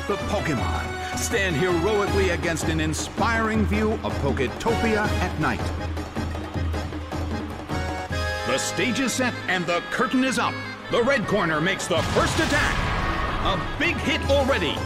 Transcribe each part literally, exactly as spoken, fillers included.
The Pokemon stand heroically against an inspiring view of Poketopia at night. The stage is set and the curtain is up. The red corner makes the first attack. A big hit already.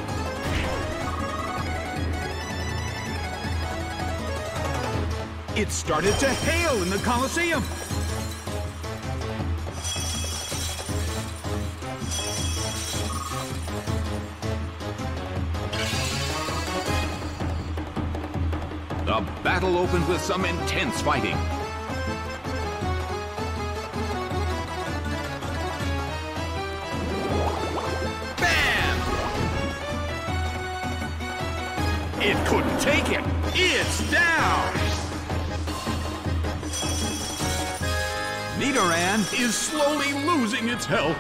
It started to hail in the Colosseum. The battle opened with some intense fighting. Bam! It couldn't take it. It's down. Nidoran is slowly losing its health.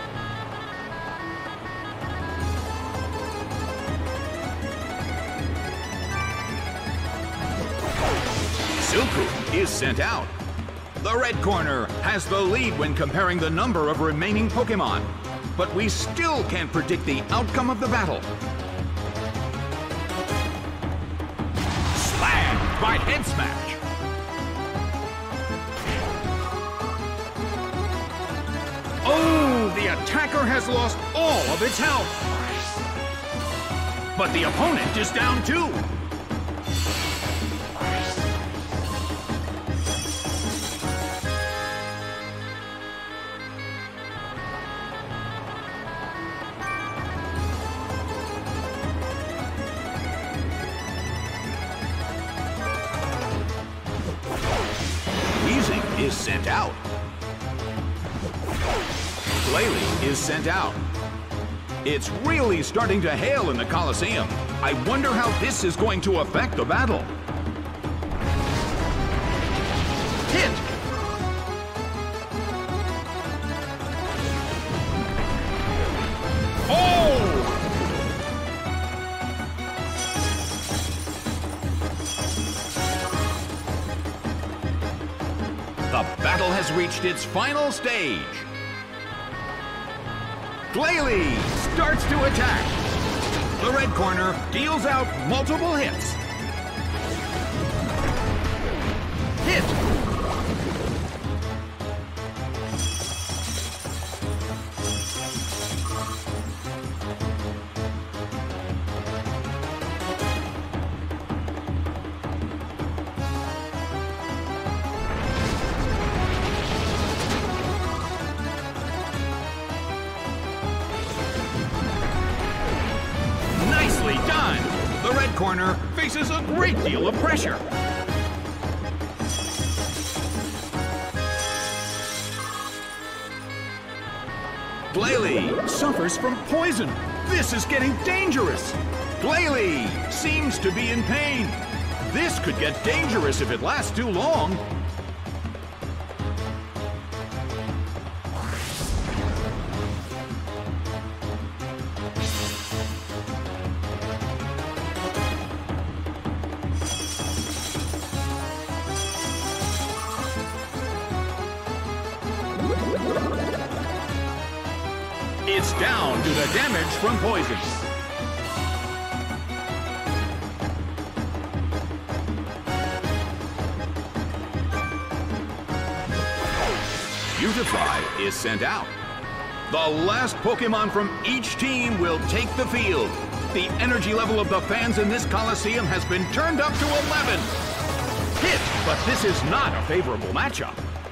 Silcoon is sent out. The red corner has the lead when comparing the number of remaining Pokemon, but we still can't predict the outcome of the battle. Slammed by Head Smash. Oh, the attacker has lost all of its health. But the opponent is down too. Weezing is sent out. Glalie is sent out. It's really starting to hail in the Colosseum. I wonder how this is going to affect the battle. Hit! Oh! The battle has reached its final stage. Glalie starts to attack. The red corner deals out multiple hits. Hit! Done! The red corner faces a great deal of pressure. Glalie suffers from poison. This is getting dangerous. Glalie seems to be in pain. This could get dangerous if it lasts too long. It's down due to damage from poison. Beautifly is sent out. The last Pokemon from each team will take the field. The energy level of the fans in this Colosseum has been turned up to eleven. Hit, but this is not a favorable matchup.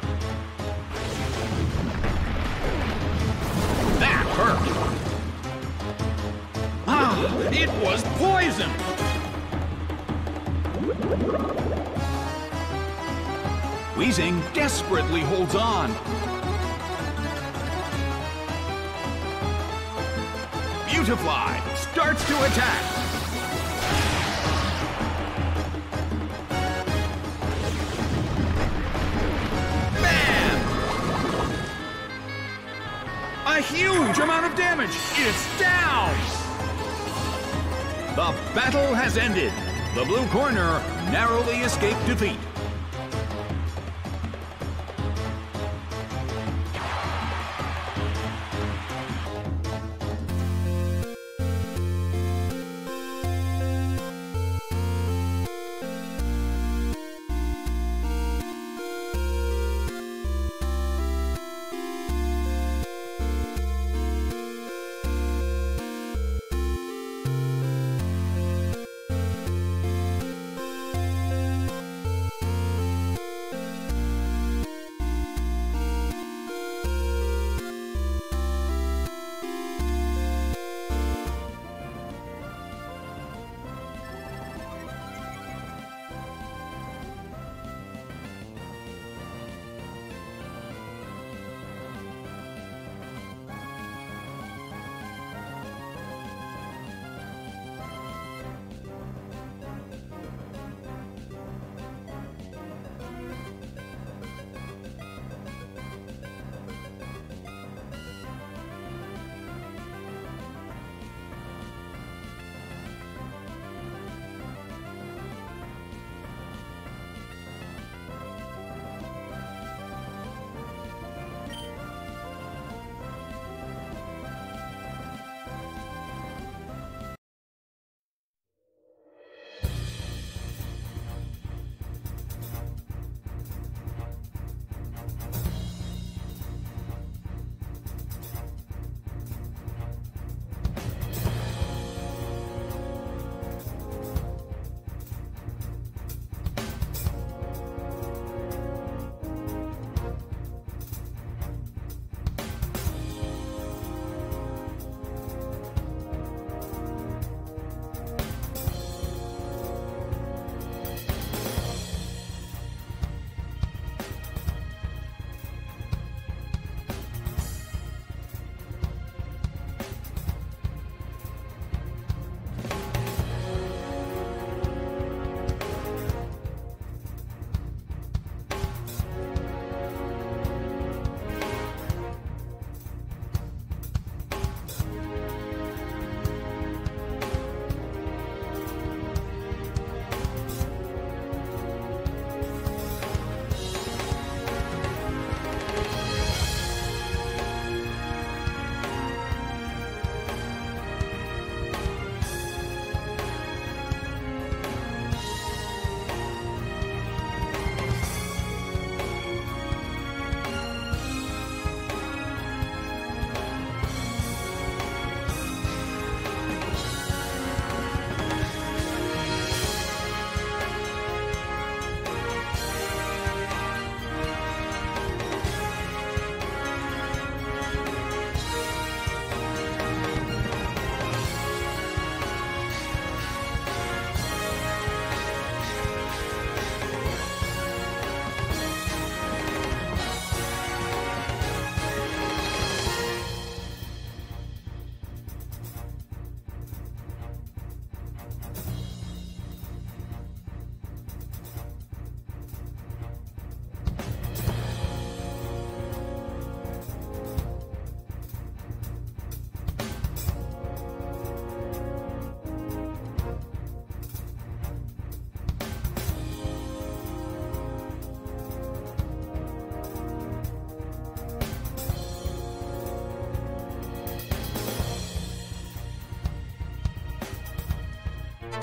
That hurt. Ah, it was poison. Weezing desperately holds on. Beautifly starts to attack. Bam! A huge amount of damage. It's down. The battle has ended. The blue corner narrowly escaped defeat.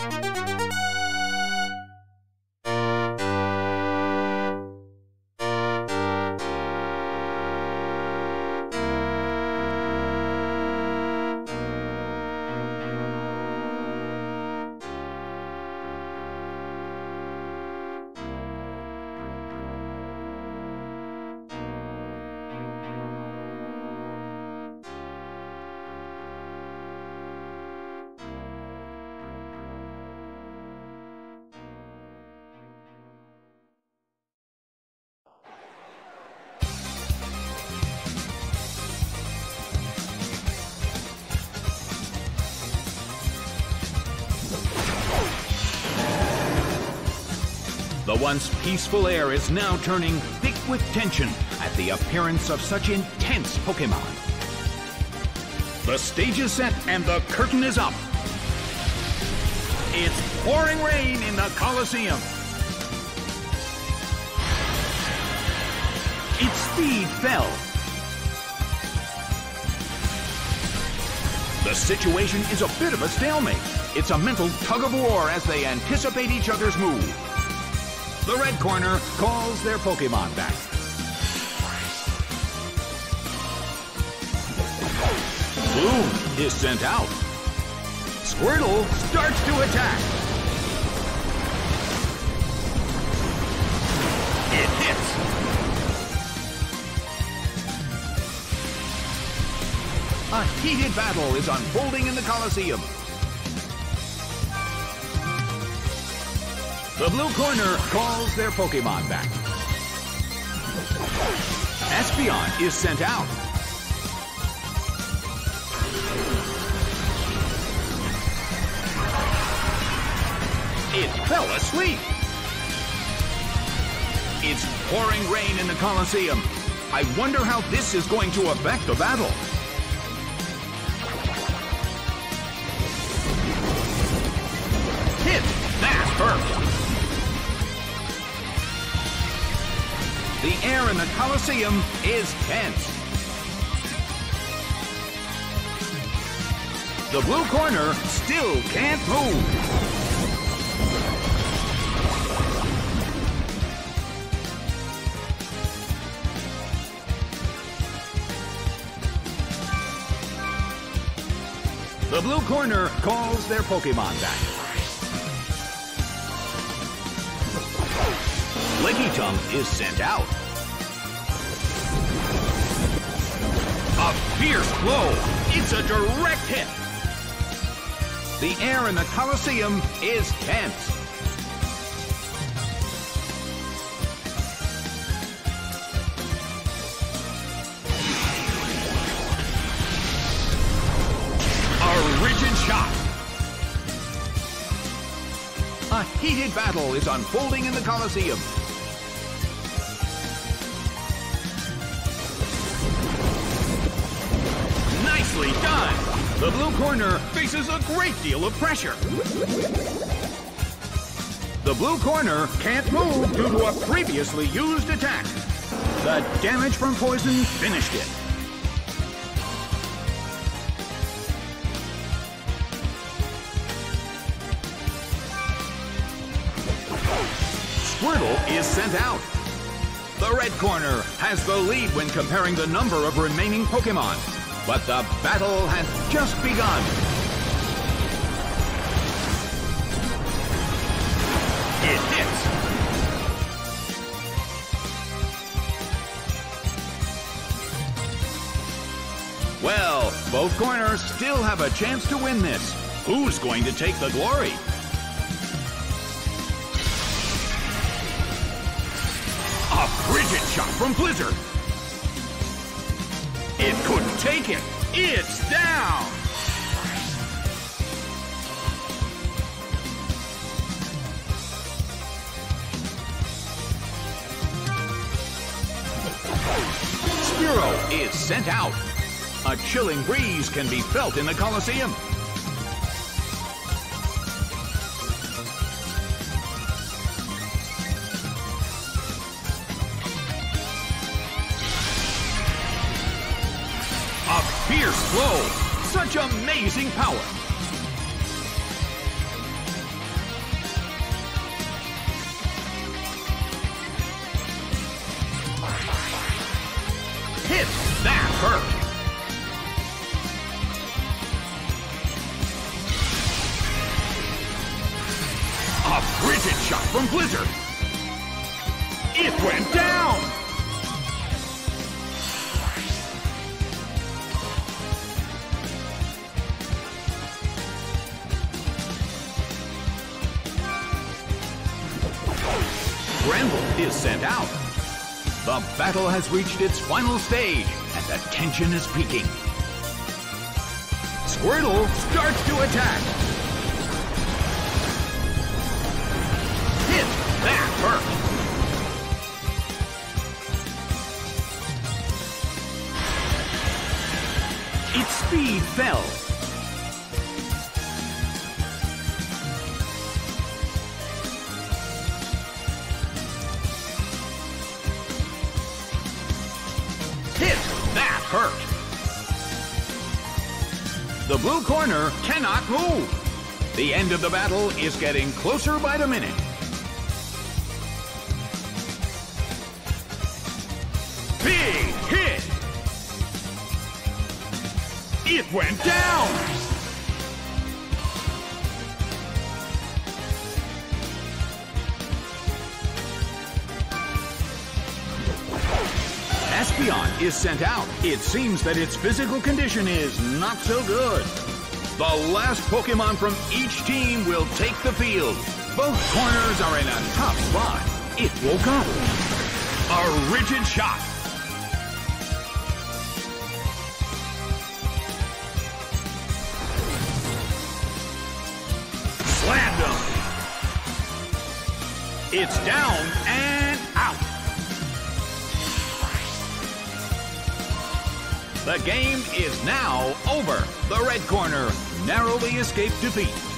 The once peaceful air is now turning thick with tension at the appearance of such intense Pokémon. The stage is set and the curtain is up. It's pouring rain in the Colosseum. Its speed fell. The situation is a bit of a stalemate. It's a mental tug-of-war as they anticipate each other's move. The red corner calls their Pokémon back. Blue is sent out. Squirtle starts to attack. It hits. A heated battle is unfolding in the Colosseum. The blue corner calls their Pokémon back. Espeon is sent out. It fell asleep. It's pouring rain in the Colosseum. I wonder how this is going to affect the battle. Hit! That's perfect. The air in the Colosseum is tense. The blue corner still can't move. The blue corner calls their Pokémon back. Lickitung is sent out. A fierce blow. It's a direct hit. The air in the Colosseum is tense. A rigid shot. A heated battle is unfolding in the Colosseum. Nicely done! The blue corner faces a great deal of pressure. The blue corner can't move due to a previously used attack. The damage from poison finished it. Squirtle is sent out. The red corner has the lead when comparing the number of remaining Pokémon. But the battle has just begun. It hits. Well, both corners still have a chance to win this. Who's going to take the glory? A frigid shot from Blizzard. It couldn't take it. It's down. Spearow is sent out. A chilling breeze can be felt in the Colosseum. Fierce blow. Such amazing power. hurt. A frigid shot from Blizzard. It went down. Granville is sent out. The battle has reached its final stage, and the tension is peaking. Squirtle starts to attack. Hit! That hurt! Its speed fell. Hit! That hurt! The blue corner cannot move. The end of the battle is getting closer by the minute. Big hit! It went down! Espeon is sent out. It seems that its physical condition is not so good. The last Pokemon from each team will take the field. Both corners are in a tough spot. It woke up. A rigid shot. Slammed him. It's down and out. The game is now over. The red corner narrowly escaped defeat.